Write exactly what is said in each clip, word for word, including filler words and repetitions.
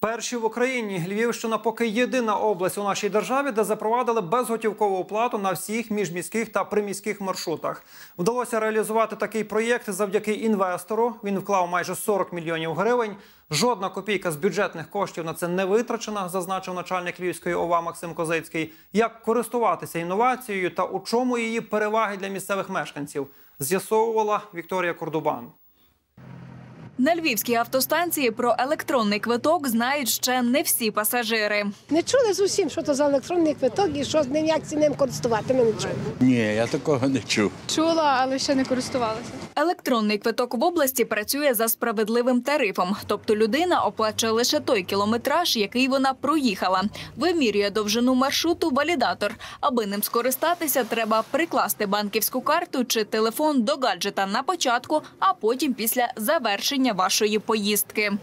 Перші в Україні. Львівщина поки єдина область у нашій державі, де запровадили безготівкову оплату на всіх міжміських та приміських маршрутах. Вдалося реалізувати такий проєкт завдяки інвестору. Він вклав майже сорок мільйонів гривень. Жодна копійка з бюджетних коштів на це не витрачена, зазначив начальник Львівської ОВА Максим Козицький. Як користуватися інновацією та у чому її переваги для місцевих мешканців, з'ясовувала Вікторія Кордубан. На львівській автостанції про електронний квиток знають ще не всі пасажири. Не чули зовсім, що це за електронний квиток і що з ним, як ці ним користувати, ми не чули. Ні, я такого не чув. Чула, але ще не користувалася. Електронний квиток в області працює за справедливим тарифом. Тобто людина оплачує лише той кілометраж, який вона проїхала. Вимірює довжину маршруту валідатор. Аби ним скористатися, треба прикласти банківську карту чи телефон до гаджета на початку, а потім після завершення вашої поїздки.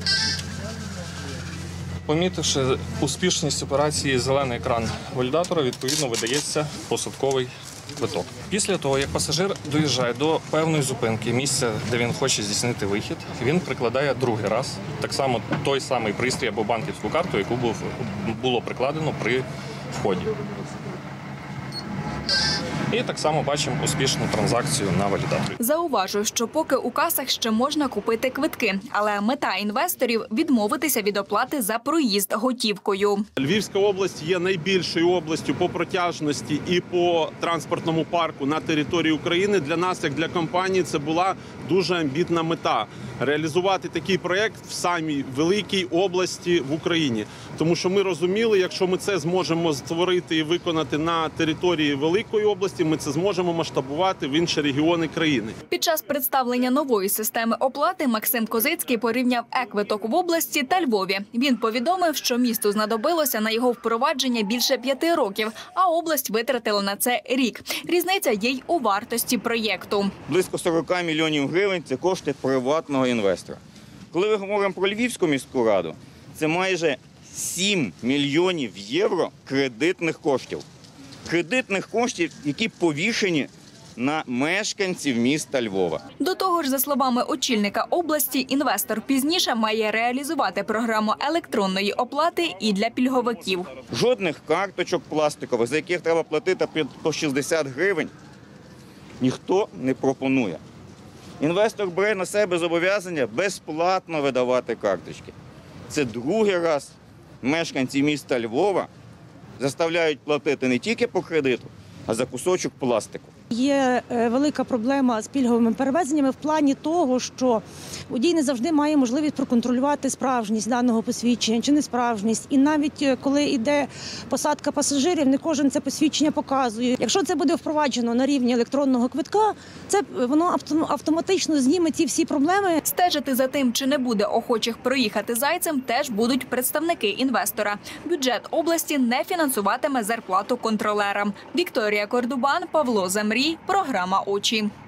Помітивши успішність операції «Зелений екран валідатора», відповідно видається посадковий квиток. Після того, як пасажир доїжджає до певної зупинки, місця, де він хоче здійснити вихід, він прикладає другий раз так само той самий пристрій або банківську карту, яку було прикладено при вході. І так само бачимо успішну транзакцію на валідаторі. Зауважу, що поки у касах ще можна купити квитки, але мета інвесторів – відмовитися від оплати за проїзд готівкою. Львівська область є найбільшою областю по протяжності і по транспортному парку на території України. Для нас, як для компанії, це була дуже амбітна мета – реалізувати такий проєкт в самій великій області в Україні. Тому що ми розуміли, якщо ми це зможемо створити і виконати на території великої області, ми це зможемо масштабувати в інші регіони країни. Під час представлення нової системи оплати Максим Козицький порівняв е-квиток в області та Львові. Він повідомив, що місту знадобилося на його впровадження більше п'яти років, а область витратила на це рік. Різниця є й у вартості проєкту. Близько сорока мільйонів гривень – це кошти приватного інвестора. Коли ми говоримо про Львівську міську раду, це майже сім мільйонів євро кредитних коштів. Кредитних коштів, які повішені на мешканців міста Львова. До того ж, за словами очільника області, інвестор пізніше має реалізувати програму електронної оплати і для пільговиків. Жодних карточок пластикових, за яких треба платити по шістдесят гривень, ніхто не пропонує. Інвестор бере на себе зобов'язання безплатно видавати карточки. Це другий раз мешканці міста Львова заставляють платити не тільки по кредиту, а за кусочок пластику. Є велика проблема з пільговими перевезеннями в плані того, що водій не завжди має можливість проконтролювати справжність даного посвідчення чи несправжність. І навіть коли йде посадка пасажирів, не кожен це посвідчення показує. Якщо це буде впроваджено на рівні електронного квитка, це воно автоматично зніме ці всі проблеми. Стежити за тим, чи не буде охочих проїхати зайцем, теж будуть представники інвестора. Бюджет області не фінансуватиме зарплату контролерам. Вікторія Кордубан, Павло Замрій, програма «Очі».